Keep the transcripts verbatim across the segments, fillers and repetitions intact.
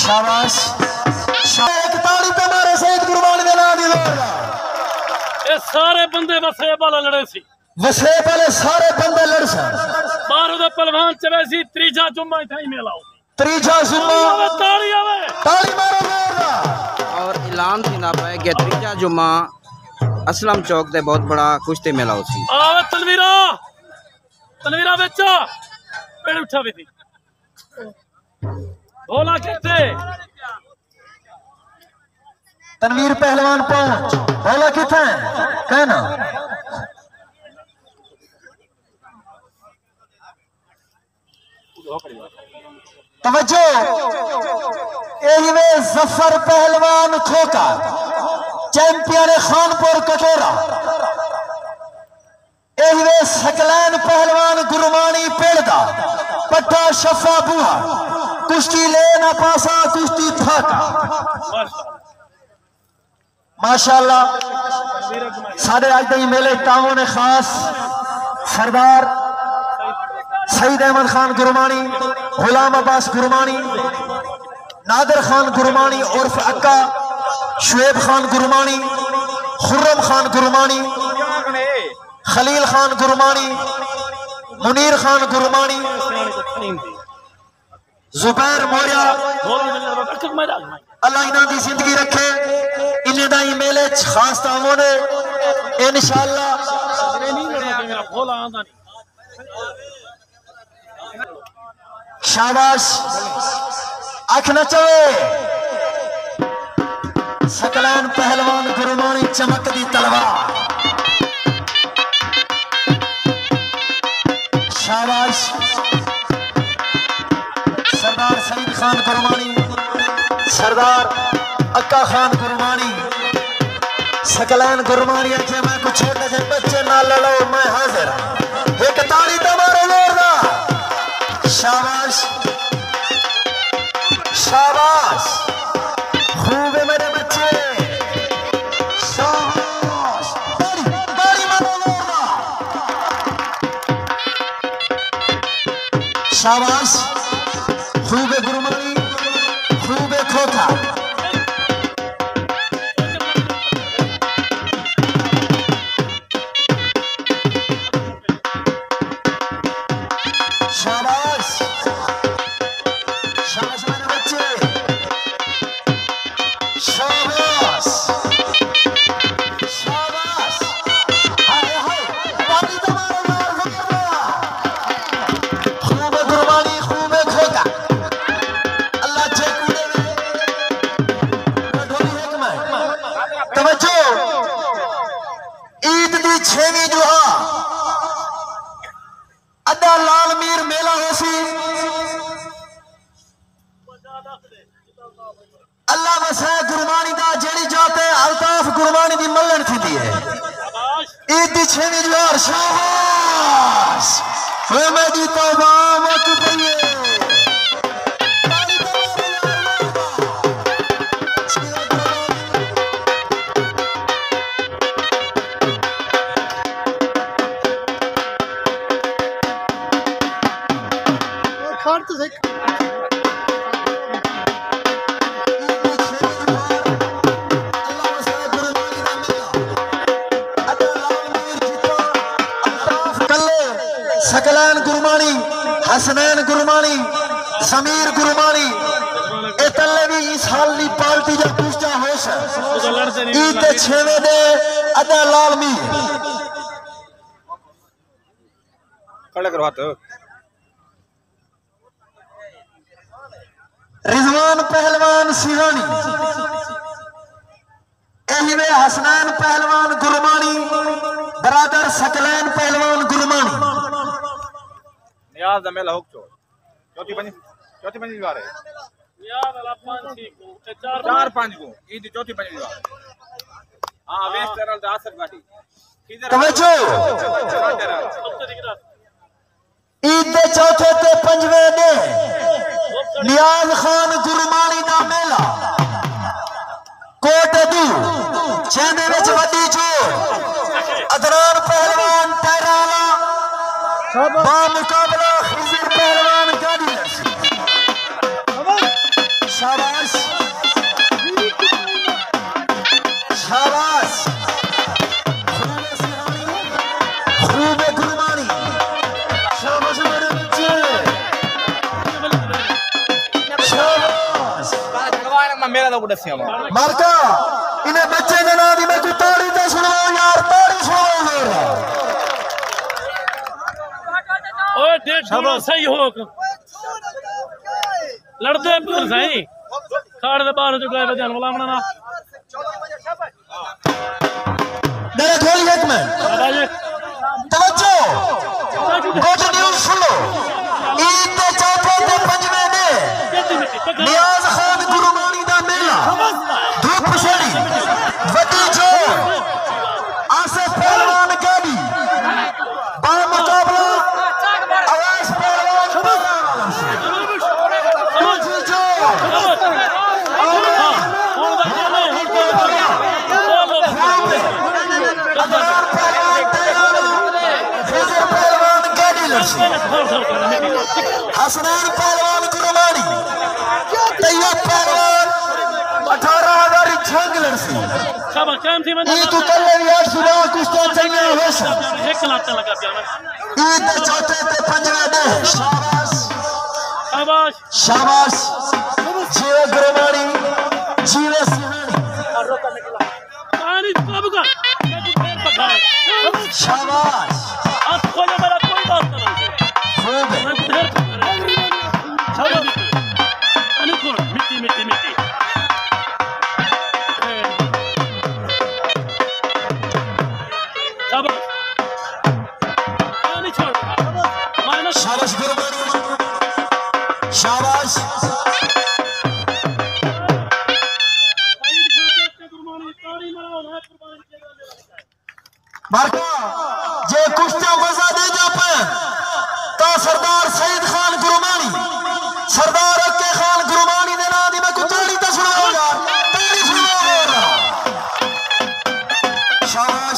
शाबाश। एक ताड़ी पे मारे शहीद कुर्बान दे नाम दी लोड़ा। ये सारे बंदे वसेब वाले लड़े सी। वसेब वाले सारे बंदे लड़ सन। बारू दा पहलवान चले सी त्रीजा जुम्मा इथे ही मेला हो। त्रीजा जुम्मा ताड़ी आवे। ताड़ी मारो लोड़ा। और ऐलान थी ना पाए कि त्रीजा जुम्मा असलम चौक ते बहुत बड़ा कुश्ती मेला हो सी। आवे तनवीरा। तनवीरा बेचा। पेड़ उठा भी थी। भोला कहते। तनवीर पहलवान पहुंच। भोला किथे कहना। तवज्जो। यही वे जफर पहलवान खोका चैंपियन खानपुर कटोरा। यही वे सकलैन पहलवान गुरमानी पेड़दा पट्टा शफा बुहा कुश्ती लेना पासा कुश्ती थाका। माशाअल्लाह साढ़े अज के मेले तावन खास सरदार सईद अहमद खान गुरमानी, गुलाम अब्बास गुरमानी, नादिर खान गुरमानी उर्फ अक्का, शुएब खान गुरमानी, खुर्रम खान गुरमानी, खलील खान गुरमानी, मुनीर खान गुरमानी, जुबैर मोरिया अल्लाह इन्हां दी जिंदगी रखे। इन्हें दा मेले खास तामो ने इंशाअल्लाह। शाबाश। अख न चवे। सकलैन पहलवान गुरमानी चमक दी तलवार। शाबाश। सरदार सईद खान गुरमानी, सरदार अक्का खान गुरमानी, सकलैन गुरमानी के मैं कुछ छोटे से बच्चे ना लड़ो मैं हाजिर। एक ताली तो मारो जोरदा। शाबाश शाबाश। खूब है मेरे बच्चे। शाबाश। ताली ताली मारो जोरदा। शाबाश। खूब है गुरमानी, खूब है खोखा। शाबाश शाबाश मेरे बच्चे। शाबाश शाबाश। हाय हाय ताली तो मारो जोरदा। खूब है गुरबानी, खूब है खोका। अल्लाह चेकूड़े में ढोली हिकमा। तवज्जो। ईद दी छेवीं जुहा अड्डा लाल मीर मेला हो सी। अल्लाह वसा गुरबानी दा जेड़ी जाते अल्ताफ गुरबानी दी मल्लण थी है। ईद दी छेवीं जुहार। शाबाश। वे मेरी तौबा मत पइए। सकलैन गुरमानी, हसनैन गुरमानी, समीर गुरमानी ए तल्ले भी इस हाल दी पार्टी जा पूछता होश। ईद दे छेवें दे अदा लाल मीर खड़े करो हाथ। रिजवान पहलवान सिहानी, एहिवे हसनैन पहलवान गुरमानी, बरादर सकलैन पहलवान गुरमानी। नियाज दा मेला होक चो चौथी पंजी चौथी पंजी बार है। नियाज वाला पांच को चार चार पांच को ईद दी चौथी पंजी बार। हां वेस्ट रल दा असर गाड़ी तवज्जो। ईद दे चौथे ते पंजवें ने नियाज खान गुरमानी दा मेला कोट दू चेंदे विच वड्डी चोर अदरान पहलवान टहराला बा मुकाबला खिजर पहलवान गाड़ी। शाबाश मेला को दसिया वा मारका इन्हें बच्चे ने ना दी मैं को ताड़ी ते सुनाओ यार ताड़ी सुनाओ ओए डेढ़ थोड़ा सही हो लड़ते पूर सही खाड़ दे बाहर जो गए बजान वाला अपना ना मेरे खोली एक मिनट तवज्जो गुड न्यूज़ सुनो ईद के चौथे ते पंजवें दे नियाज खान गुरुमानी दा मेला धूप छड़ी वड्डी चोर आसिफ पहलवान गाड़ी बा मुकाबला अवैस पहलवान वड्डी चोर हसनैन पहलवान गुरुमानी तैयब पहलवान अठारह हजार छंग लड़सी शाबाश काम थी मैं ईद कल्ले यार सुबह कुछ तो चाहिए होसा एक लाख लगा दिया मैं ईद के चौथे ते पंजवें दे शाबाश शाबाश शाबाश जीवे गुरुमानी जीवे सिहानी पानी कब का फिर पकाए शाबाश आज खोले मेरा कोई बात नहीं खूब है मैं फिर शाबाश अनुकूल मिट्टी मिट्टी मिट्टी शाबाश पानी छोड़ माइनस शाबाश गुरुमानी शाबाश मारका जे कुश्ती मजा दे जा पे तो सरदार सईद खान गुरुमानी सरदार अक्के खान गुरुमानी ने ना दी मैं को ताड़ी तो सुनाओ यार ताड़ी सुनाओ शाबाश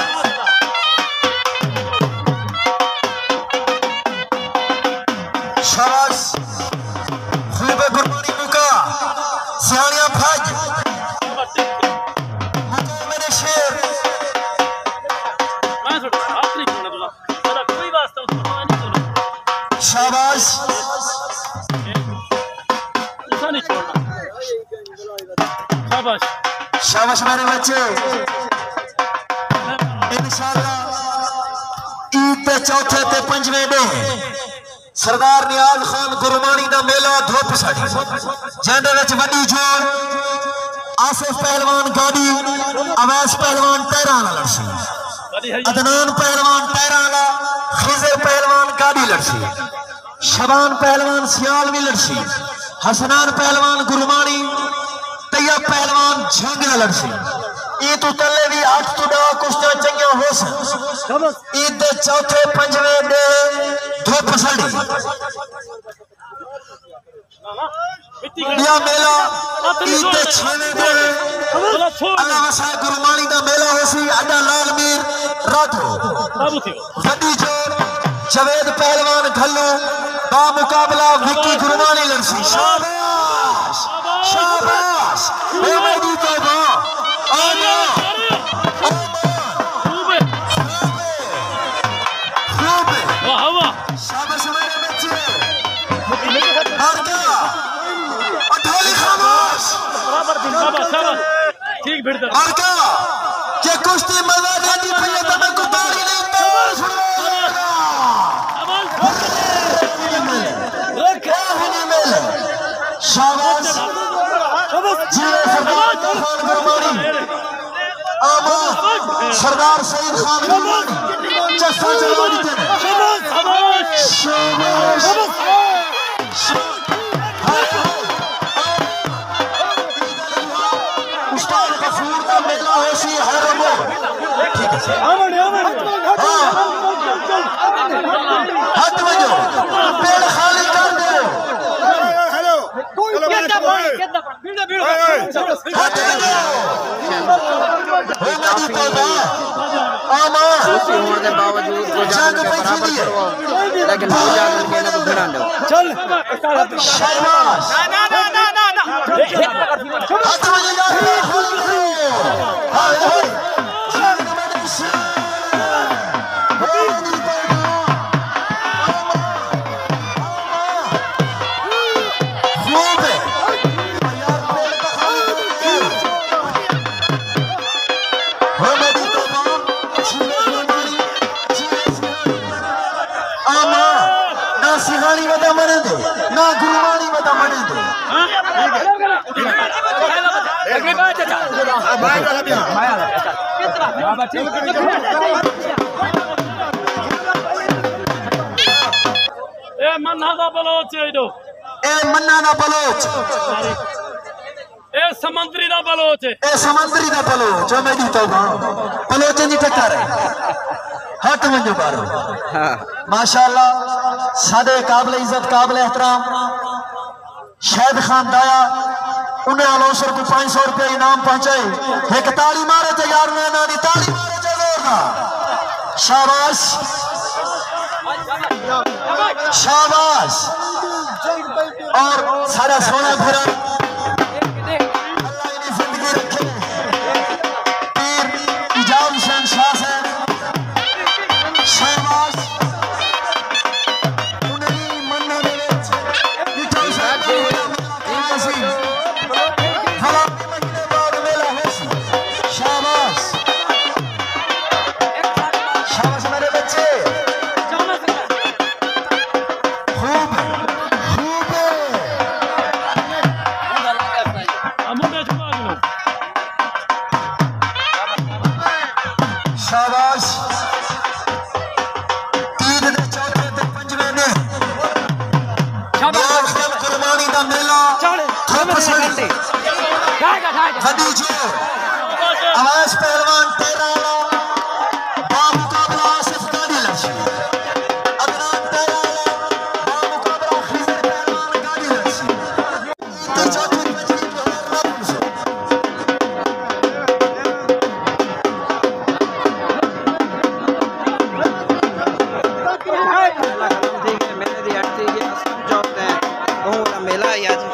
शाबाश खूब है गुरुमानी मुका सियानिया फज मुका मेरे शेर शाबाश शाबाश शाबाश मेरे बच्चे इंशाअल्लाह ईद ते चौथे ते पंजवें दे सरदार नियाज खान गुरुमानी दा मेला धोप साड़ी जेंदे विच वड्डी जोड़ आसिफ पहलवान गाड़ी अवैस पहलवान टहरा वाला लड़सी अदनान पहलवान टहरा वाला खिजर पहलवान गाड़ी लड़सी शबान पहलवान सियालवी लड़सी हसनान पहलवान गुरुमानी तैयब पहलवान झंग लड़सी ईद तो तले भी आठ तो दस कुश्तियां चंगियां हो सन ईद दे चौथे पंजवें दे धूप सड़ी या मेला ईद दे छेवें दे अल्लाह वसा गुरुमानी दा मेला होसी अड्डा लाल मीर राठो वड्डी जोर जवेद पहलवान घल्लू बा मुकाबला विक्की गुरुमानी लड़सी शाबाश शाबाश ए मेरी तौबा आना शाबाश मेरे बच्चे मारका अठोली खामोश ठीक भिड़ मारका के कुश्ती मजा देती भैया तो मैं को ताड़ी नहीं शाबाश जीवे सरदार खान गुरुमानी आमा सरदार सईद खान गुरुमानी चस्सा चलवानी तेरे शाबाश उस्ताद गफूर का मेला होशी हरमो ठीक है हाथ में जो पेड़ खाली कर दो खुशी होने के बावजूद गुजारन के बराबर करवाओ लेकिन गुजारन के ना तो भिड़ा लो चल शाबाश ना ना ना ना ना हाथ में जा हाय हाय खूब है ना सिहानी वदा मने दे ना गुरबानी वदा मने दे ए मन्ना दा बलोच एडो ए मन्ना ना बलोच ए समंदरी दा बलोच ए समंदरी दा बलोच मैं दी तो बलोच नहीं टक्कर है हट वंजो बारो हाँ माशाअल्लाह सादे काबिल इज्जत काबिल एहतराम शाहिद खान दाया उन्हें आलोसर को पांच सौ रुपये इनाम पहुंचाए एक ताली मारे थे यार ने नानी ताली मारे थे जोरदार शाबाश शाबाश और सारा सोना भरा अल्लाह इन्हें जिंदगी रखे पीर इजाम हुसैन शाह से शाबाश उन्हें मन्ना दे विच भला महीने बाद मेला होसी शाबाश शाबाश मेरे बच्चे खूब खूब अमुदे छुपा शाबाश तीन दे चौथे ते पंजवें ने शाबाश कुर्बानी दा मेला चल खदीजो